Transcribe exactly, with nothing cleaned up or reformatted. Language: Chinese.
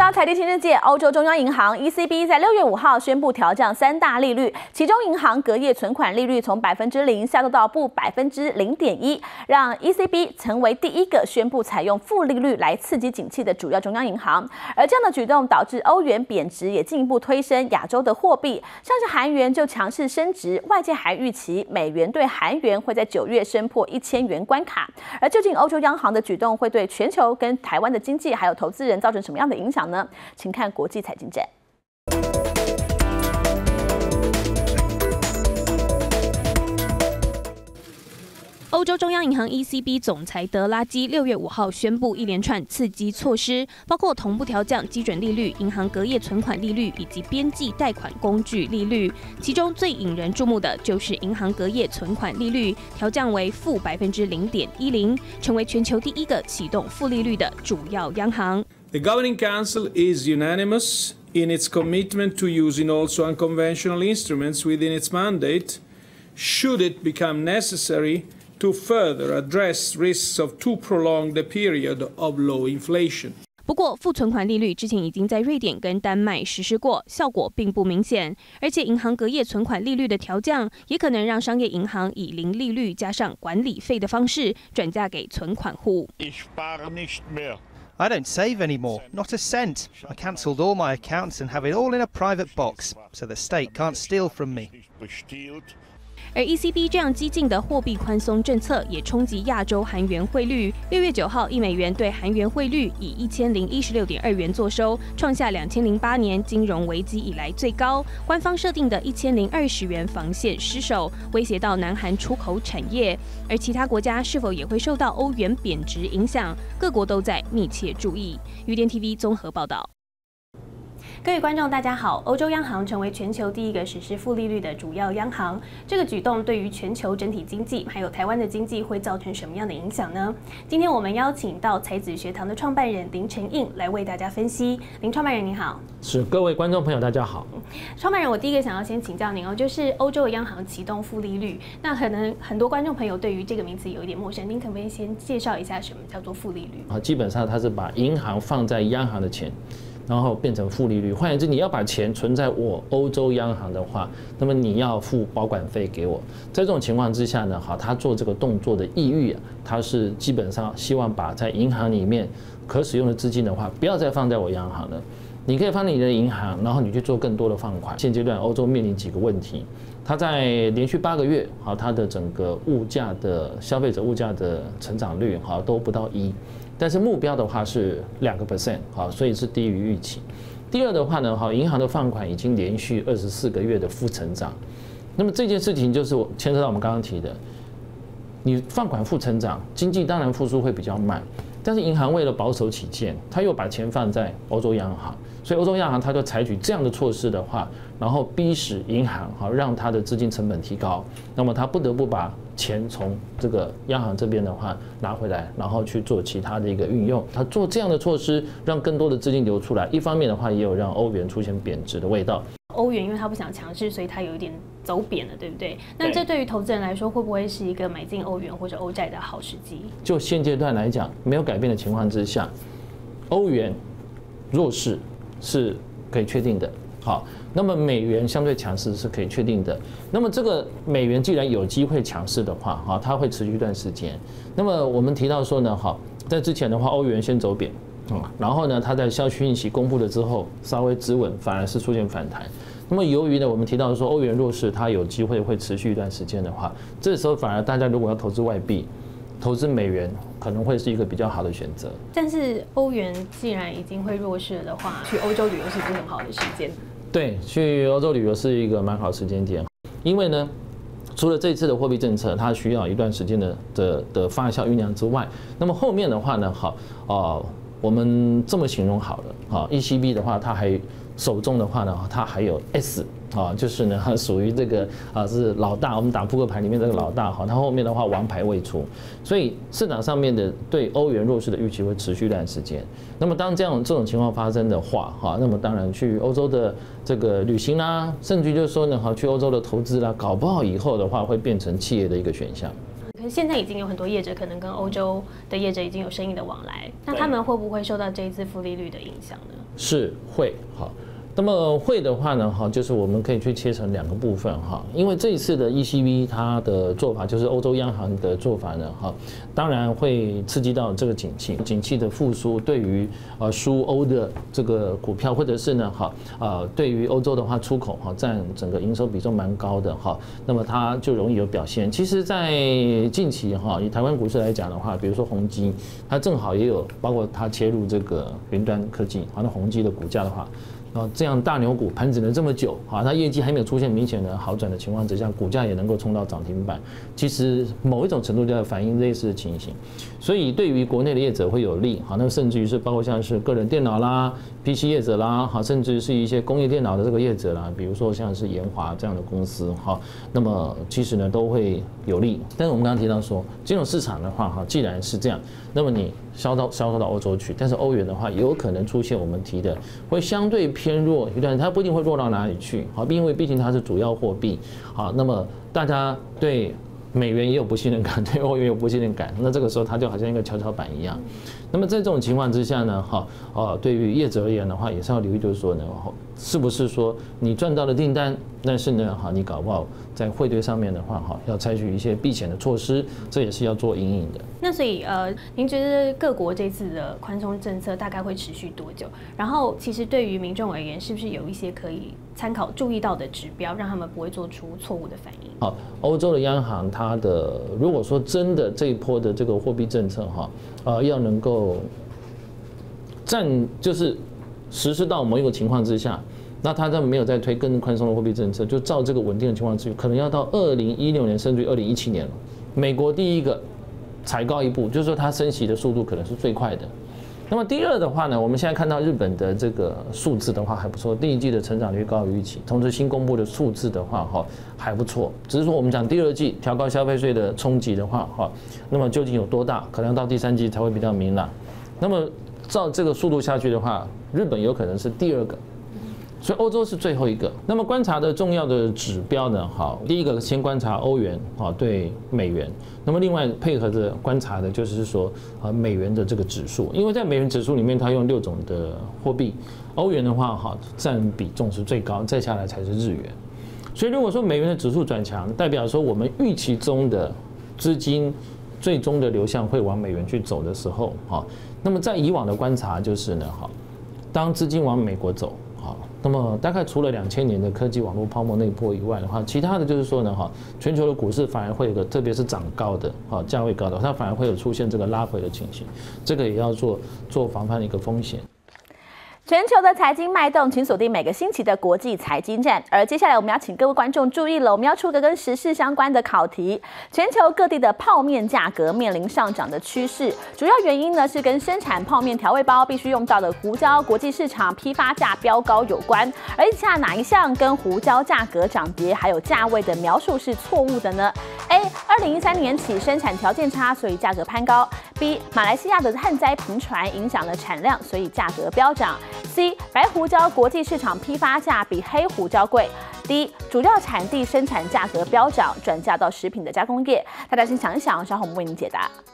到财经新世界，欧洲中央银行 E C B 在六月五号宣布调降三大利率，其中银行隔夜存款利率从百分之零下降到负百分之零点一，让 E C B 成为第一个宣布采用负利率来刺激景气的主要中央银行。而这样的举动导致欧元贬值，也进一步推升亚洲的货币，像是韩元就强势升值，外界还预期美元对韩元会在九月升破一千元关卡。而究竟欧洲央行的举动会对全球跟台湾的经济还有投资人造成什么样的影响呢？请看国际财经站。 欧洲中央银行 E C B 总裁德拉基六月五号宣布一连串刺激措施，包括同步调降基准利率、银行隔夜存款利率以及边际贷款工具利率。其中最引人注目的就是银行隔夜存款利率调降为负百分之零点一零，成为全球第一个启动负利率的主要央行。 The Governing Council is unanimous in its commitment to using also unconventional instruments within its mandate, should it become necessary to further address risks of too prolonged a period of low inflation. 不过，负存款利率之前已经在瑞典跟丹麦实施过，效果并不明显。而且，银行隔夜存款利率的调降，也可能让商业银行以零利率加上管理费的方式转嫁给存款户。 I don't save anymore, not a cent. I cancelled all my accounts and have it all in a private box, so the state can't steal from me. 而 E C B 这样激进的货币宽松政策也冲击亚洲韩元汇率。六月九号，一美元对韩元汇率以一千零一十六点二元作收，创下两千零八年金融危机以来最高。官方设定的一千零二十元防线失守，威胁到南韩出口产业。而其他国家是否也会受到欧元贬值影响？各国都在密切注意。余联 T V 综合报道。各位观众，大家好。欧洲央行成为全球第一个实施负利率的主要央行，这个举动对于全球整体经济还有台湾的经济会造成什么样的影响呢？今天我们邀请到财子学堂的创办人林承应来为大家分析。林创办人您好。 是，各位观众朋友大家好。 创办人，我第一个想要先请教您哦，就是欧洲的央行启动负利率，那可能很多观众朋友对于这个名词有一点陌生，您可不可以先介绍一下什么叫做负利率？ 啊，基本上它是把银行放在央行的钱，然后变成负利率。换言之，你要把钱存在我欧洲央行的话，那么你要付保管费给我。在这种情况之下呢，好，他做这个动作的意欲啊，他是基本上希望把在银行里面可使用的资金的话，不要再放在我央行了。你可以放在你的银行，然后你去做更多的放款。现阶段欧洲面临几个问题，它在连续八个月，好，它的整个物价的消费者物价的成长率，好，都不到一。但是目标的话是两个 percent， 好，所以是低于预期。第二的话呢，好，银行的放款已经连续二十四个月的负成长。那么这件事情就是牵涉到我们刚刚提的，你放款负成长，经济当然复苏会比较慢，但是银行为了保守起见，他又把钱放在欧洲央行，所以欧洲央行它就采取这样的措施的话，然后逼使银行好让它的资金成本提高，那么它不得不把钱从这个央行这边的话拿回来，然后去做其他的一个运用。它做这样的措施，让更多的资金流出来，一方面的话也有让欧元出现贬值的味道。 欧元因为它不想强势，所以它有一点走贬了，对不对？那这对于投资人来说，会不会是一个买进欧元或者欧债的好时机？ 就现阶段来讲，没有改变的情况之下，欧元弱势是可以确定的。好，那么美元相对强势是可以确定的。那么这个美元既然有机会强势的话，哈，它会持续一段时间。那么我们提到说呢，哈，在之前的话，欧元先走贬，嗯，然后呢，它在消息讯息公布了之后，稍微止稳，反而是出现反弹。那么由于呢，我们提到说欧元弱势，它有机会会持续一段时间的话，这时候反而大家如果要投资外币，投资美元可能会是一个比较好的选择。 但是欧元既然已经会弱势了的话，去欧洲旅游是不是很好的时间？ 对，去欧洲旅游是一个蛮好的时间点，因为呢，除了这一次的货币政策，它需要一段时间的的的发酵酝酿之外，那么后面的话呢，好，呃，我们这么形容好了，好 ，E C B 的话，它还手中的话呢，它还有 S。啊，就是呢，属于这个啊是老大，我们打扑克牌里面这个老大哈，它后面的话王牌未出，所以市场上面的对欧元弱势的预期会持续一段时间。那么当这样这种情况发生的话，哈，那么当然去欧洲的这个旅行啦，甚至就是说呢，哈，去欧洲的投资啦，搞不好以后的话会变成企业的一个选项。 可是现在已经有很多业者可能跟欧洲的业者已经有生意的往来，那他们会不会受到这一次负利率的影响呢？ 是会，好。那么会的话呢，哈，就是我们可以去切成两个部分哈，因为这一次的 E C B 它的做法，就是欧洲央行的做法呢，哈，当然会刺激到这个景气，景气的复苏对于呃输欧的这个股票，或者是呢，哈，呃，对于欧洲的话出口哈占整个营收比重蛮高的哈，那么它就容易有表现。其实，在近期哈，以台湾股市来讲的话，比如说宏基，它正好也有包括它切入这个云端科技，好，那宏基的股价的话。然后这样大牛股盘整了这么久，啊，它业绩还没有出现明显的好转的情况之下，股价也能够冲到涨停板，其实某一种程度就在反映类似的情形，所以对于国内的业者会有利，好，那甚至于是包括像是个人电脑啦、P C 业者啦，好，甚至是一些工业电脑的这个业者啦，比如说像是研华这样的公司，好，那么其实呢都会有利。但是我们刚刚提到说，金融市场的话，哈，既然是这样，那么你销到销售到欧洲去，但是欧元的话，有可能出现我们提的会相对偏弱一段，它不一定会弱到哪里去，好，因为毕竟它是主要货币，好，那么大家对美元也有不信任感，对欧元有不信任感，那这个时候它就好像一个跷跷板一样。那么在这种情况之下呢，哈，呃，对于业者而言的话，也是要留意，就是说呢，是不是说你赚到了订单，但是呢，哈，你搞不好在汇兑上面的话，哈，要采取一些避险的措施，这也是要做因应的。 那所以呃，您觉得各国这次的宽松政策大概会持续多久？然后其实对于民众而言，是不是有一些可以参考、注意到的指标，让他们不会做出错误的反应？ 好，欧洲的央行它的如果说真的这一波的这个货币政策哈，呃，要能够占就是实施到某一个情况之下，那它在没有再推更宽松的货币政策，就照这个稳定的情况之下，可能要到二零一六年甚至于二零一七年了。美国第一个踩高一步，就是说它升息的速度可能是最快的。那么第二的话呢，我们现在看到日本的这个数字的话还不错，第一季的成长率高于预期，同时新公布的数字的话哈还不错，只是说我们讲第二季调高消费税的冲击的话哈，那么究竟有多大，可能到第三季才会比较明朗。那么照这个速度下去的话，日本有可能是第二个。所以欧洲是最后一个。那么观察的重要的指标呢？好，第一个先观察欧元啊对美元。那么另外配合着观察的就是说啊美元的这个指数，因为在美元指数里面它用六种的货币，欧元的话哈占比重是最高，再下来才是日元。所以如果说美元的指数转强，代表说我们预期中的资金最终的流向会往美元去走的时候，哈，那么在以往的观察就是呢，哈，当资金往美国走。好，那么大概除了两千年的科技网络泡沫那一波以外的话，其他的就是说呢，哈，全球的股市反而会有个，特别是涨高的，哈，价位高的，它反而会有出现这个拉回的情形，这个也要做做防范的一个风险。 全球的财经脉动，请锁定每个星期的国际财经站。而接下来我们要请各位观众注意了，我们要出个跟时事相关的考题。全球各地的泡面价格面临上涨的趋势，主要原因呢是跟生产泡面调味包必须用到的胡椒国际市场批发价飙高有关。而以下哪一项跟胡椒价格涨跌还有价位的描述是错误的呢 ？A. 二零一三年起生产条件差，所以价格攀高。B. 马来西亚的旱灾频传影响了产量，所以价格飙涨。C. 白胡椒国际市场批发价比黑胡椒贵。D. 主要产地生产价格飙涨，转嫁到食品的加工业。大家先想一想，稍后我们为您解答。